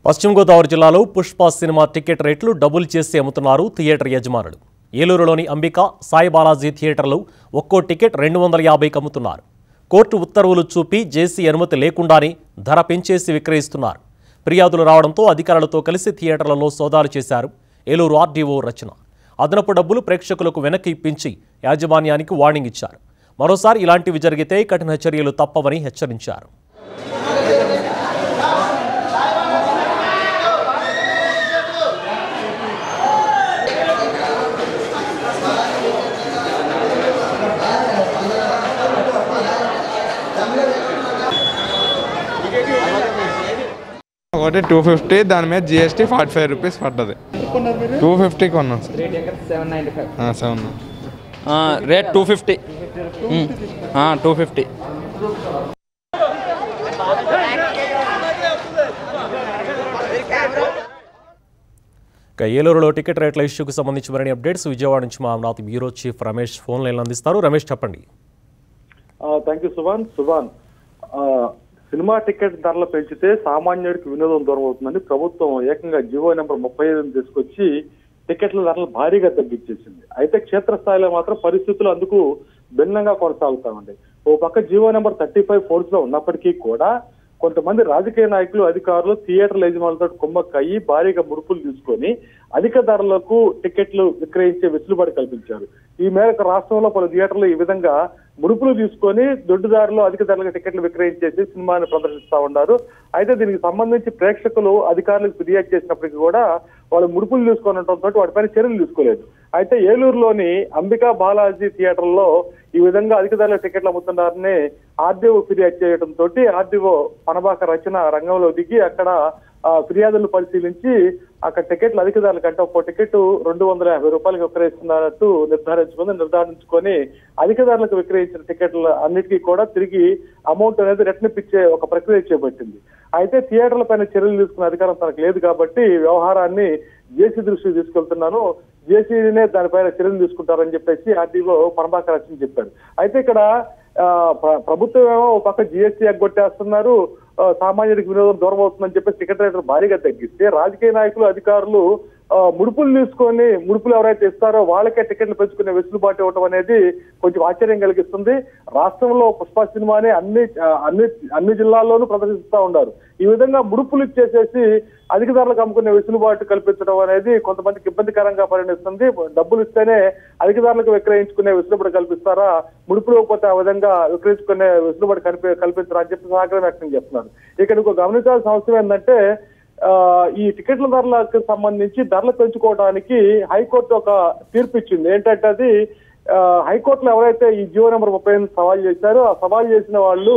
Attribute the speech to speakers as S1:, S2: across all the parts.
S1: పశ్చిమ గోదావరి జిల్లాలో Pushpa cinema ticket రేట్లు డబుల్ చేసి అమ్ముతున్నారు థియేటర్ యజమానులు. ఏలూరులోని అంబికా సాయి బాలాజీ థియేటర్లో ఒక్కో టికెట్ 250కి అమ్ముతున్నారు. కోర్టు ఉత్తర్వులు చూపి జేసీ అనుమతి లేకుండానే ధర పెంచేసి విక్రయిస్తున్నారు. ఫిర్యాదులు రావడంతో అధికారులతో కలిసి థియేటర్లలో సోదాలు చేశారు ఏలూరు ఆర్డీఓ రచన. అదనపు డబ్బులు ప్రేక్షకులకు వెనక్కి ఇప్పించి యాజమాన్యానికి వార్నింగ్ ఇచ్చారు. మరోసారి ఇలాంటివి జరిగితే కఠిన చర్యలు తప్పవని హెచ్చరించారు.
S2: ఒకటి 250 దాని మీద GST 45 రూపీస్ పడ్డది. 250 కొన్నాం సార్.
S3: రేట్ 250. 250.
S1: ఏలూరులో టికెట్ రేట్ల ఇష్యూకి సంబంధించి మరిన్ని అప్డేట్స్ విజయవాడ నుంచి మా Amaravati bureau chief Ramesh phone లైన్లో అందిస్తారు. రమేష్ చెప్పండి.
S4: Thank you Subhan. Cinema ticket ధరలు పెంచితే సామాన్యుడికి వినోదం దూరం అవుతుందని ప్రభుత్వం ఏకంగా జీవో నెంబర్ 35 తీసుకొచ్చి టికెట్ల ధరలు భారీగా తగ్గించేసింది. అయితే క్షేత్రస్థాయిలో మాత్రం పరిస్థితులు అందుకు భిన్నంగా కొనసాగుతామండి. ఓ పక్క జీవో నెంబర్ 35 ఫోర్స్ లో ఉన్నప్పటికీ కూడా కొంతమంది రాజకీయ నాయకులు, అధికారులు థియేటర్ల యజమానులతో కుమ్మక్కయ్యి భారీగా ముడుపులు తీసుకొని అధిక ధరలకు టికెట్లు విక్రయించే వెసులుబాటు కల్పించారు. ఈ మేరకు రాష్ట్రంలో పలు థియేటర్లు ఈ విధంగా ముడుపులు తీసుకొని దొడ్డుదారిలో అధిక ధరలకు టికెట్లు విక్రయించేసి సినిమాని ప్రదర్శిస్తా ఉన్నారు. అయితే దీనికి సంబంధించి ప్రేక్షకులు అధికారులకు ఫిర్యాదు చేసినప్పటికీ కూడా వాళ్ళు ముడుపులు తీసుకునడంతో వాటిపైన చర్యలు తీసుకోలేదు. అయితే ఏలూరులోని అంబికా బాలాజీ థియేటర్లో ఈ విధంగా అధిక ధరల టికెట్లు అమ్ముతున్నారని ఆర్డీఓ ఫిర్యాదు చేయడంతో ఆర్డీఓ పనబాక రచన రంగంలో దిగి అక్కడ ఫిర్యాదులను పరిశీలించి అక్కడ టికెట్లు అధిక ధరల కంటే ఒక్కో టికెట్ 250 రూపాయలకు విక్రయిస్తున్నారట్టు నిర్ధారించుకొని అధిక ధరలకు విక్రయించిన టికెట్ల అన్నిటికీ కూడా తిరిగి అమౌంట్ అనేది రిటర్న్ ఇచ్చే ఒక ప్రక్రియ చేపట్టింది. అయితే థియేటర్ల పైన చర్యలు తీసుకునే అధికారం తనకు లేదు కాబట్టి వ్యవహారాన్ని జేసీ దృష్టికి తీసుకెళ్తున్నాను, జేసీనే దానిపైన చర్యలు తీసుకుంటారని చెప్పేసి ఆర్డీఓ పనబాక రచన చెప్పారు. అయితే ఇక్కడ ప్రభుత్వం ఏమో ఒక పక్క GST ఎగ్గొట్టేస్తున్నారు, సామాన్యుడికి వినోదం దూరం అవుతుందని చెప్పి టికెట్ రేట్లు భారీగా తగ్గిస్తే రాజకీయ నాయకులు, అధికారులు ముడుపులు తీసుకొని ముడుపులు ఎవరైతే ఇస్తారో వాళ్ళకే టికెట్లు పెంచుకునే వెసులుబాటు ఇవ్వడం అనేది కొంచెం ఆశ్చర్యం కలిగిస్తుంది. రాష్ట్రంలో పుష్ప సినిమాని అన్ని జిల్లాల్లోనూ ప్రదర్శిస్తూ ఉన్నారు. ఈ విధంగా ముడుపులు ఇచ్చేసేసి అధిక ధరలకు అమ్ముకునే వెసులుబాటు కల్పించడం అనేది కొంతమందికి ఇబ్బందికరంగా పరిణిస్తుంది. డబ్బులు ఇస్తేనే అధిక ధరలకు విక్రయించుకునే వెసులుబాటు కల్పిస్తారా, ముడుపులు ఇవ్వకపోతే ఆ విధంగా విక్రయించుకునే వెసులుబాటు కల్పించరా అని చెప్పి ఆగ్రహం వ్యక్తం చేస్తున్నారు. ఇక్కడ ఇంకో గమనించాల్సిన అవసరం ఏంటంటే ఈ టికెట్ల ధరలకు సంబంధించి ధరలు పెంచుకోవడానికి హైకోర్టు ఒక తీర్పు ఇచ్చింది. ఏంటంటే అది హైకోర్టులో ఎవరైతే ఈ జీవో నెంబర్ 35 సవాల్ చేశారో ఆ సవాల్ చేసిన వాళ్ళు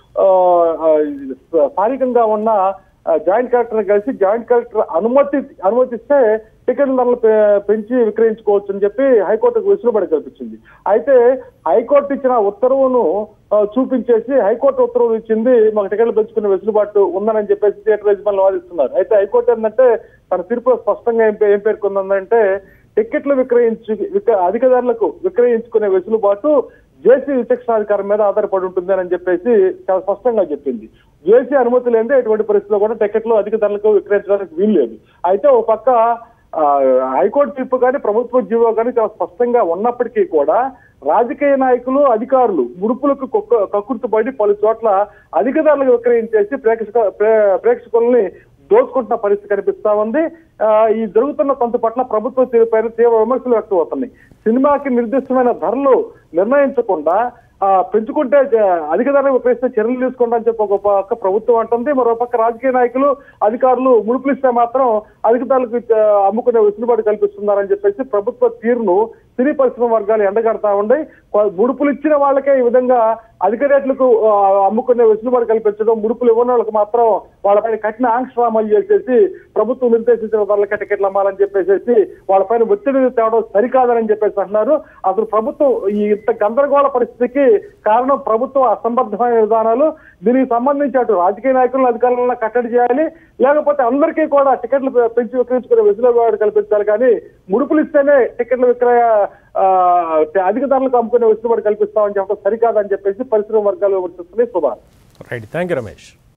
S4: స్థానికంగా ఉన్న జాయింట్ కలెక్టర్ కలిసి జాయింట్ కలెక్టర్ అనుమతిస్తే టికెట్ల ధరలు పెంచి విక్రయించుకోవచ్చు అని చెప్పి హైకోర్టుకు వెసులుబాటు కల్పించింది. అయితే హైకోర్టు ఇచ్చిన ఉత్తర్వును చూపించేసి హైకోర్టు ఉత్తర్వులు ఇచ్చింది మాకు టికెట్లు పెంచుకునే వెసులుబాటు ఉందని చెప్పేసి థియేటర్ యజమానులు వాదిస్తున్నారు. అయితే హైకోర్టు ఏంటంటే తన తీర్పులో స్పష్టంగా ఏం పేర్కొందంటే టికెట్లు అధిక ధరలకు విక్రయించుకునే వెసులుబాటు జేసీ విచక్షణాధికారం మీద ఆధారపడి ఉంటుంది అని చెప్పేసి చాలా స్పష్టంగా చెప్పింది. జేసీ అనుమతి లేదే ఎటువంటి పరిస్థితుల్లో కూడా టికెట్లు అధిక ధరలకు విక్రయించడానికి వీల్లేదు. అయితే ఒక పక్క హైకోర్టు తీర్పు కానీ ప్రభుత్వ జీవో కానీ చాలా స్పష్టంగా ఉన్నప్పటికీ కూడా రాజకీయ నాయకులు, అధికారులు ముడుపులకు కక్కుర్తిపడి పలు చోట్ల అధిక ధరలకు విక్రయించేసి ప్రేక్షకుల్ని దోచుకుంటున్న పరిస్థితి కనిపిస్తా ఉంది. ఈ జరుగుతున్న కొంత పట్ల ప్రభుత్వ తీరుపైన తీవ్ర విమర్శలు వ్యక్తం అవుతున్నాయి. సినిమాకి నిర్దిష్టమైన ధరలు నిర్ణయించకుండా పెంచుకుంటే అధిక ధరలు విక్రయిస్తే చర్యలు తీసుకుంటా అని చెప్పి ఒక పక్క ప్రభుత్వం అంటుంది. మరో పక్క రాజకీయ నాయకులు, అధికారులు ముడుపులు ఇస్తే మాత్రం అధిక ధరలకు అమ్ముకునే వెసులుబాటు కల్పిస్తున్నారని చెప్పేసి ప్రభుత్వ తీరును సినీ పరిశ్రమ వర్గాలు ఎండగడతా ఉన్నాయి. ముడుపులు ఇచ్చిన వాళ్ళకే ఈ విధంగా అధిక రేట్లకు అమ్ముకునే వెసులుబాటు కల్పించడం, ముడుపులు ఇవ్వని వాళ్ళకి మాత్రం వాళ్ళపైన కఠిన ఆంక్షలు అమలు చేసేసి ప్రభుత్వం నిర్దేశించిన ధరలకే టికెట్లు అమ్మాలని చెప్పేసి వాళ్ళపైన ఒత్తిడి తేవడం సరికాదని చెప్పేసి అంటున్నారు. అసలు ప్రభుత్వం ఈ ఇంత గందరగోళ పరిస్థితికి కారణం ప్రభుత్వం అసంబద్ధమైన విధానాలు. దీనికి సంబంధించి అటు రాజకీయ నాయకులను, అధికారులను కట్టడి చేయాలి, లేకపోతే అందరికీ కూడా టికెట్లు పెంచి విక్రయించుకునే వెసులుబాటు కల్పించాలి. కానీ ముడుపులు ఇస్తేనే టికెట్ల విక్రయ అధిక ధరలకు అమ్ముకునే వెసులుబాటు కల్పిస్తామని చెప్పడం సరికాదని చెప్పేసి పరిశ్రమ వర్గాలు విమర్శిస్తున్నాయి. Shubha.
S1: Right, thank you Ramesh.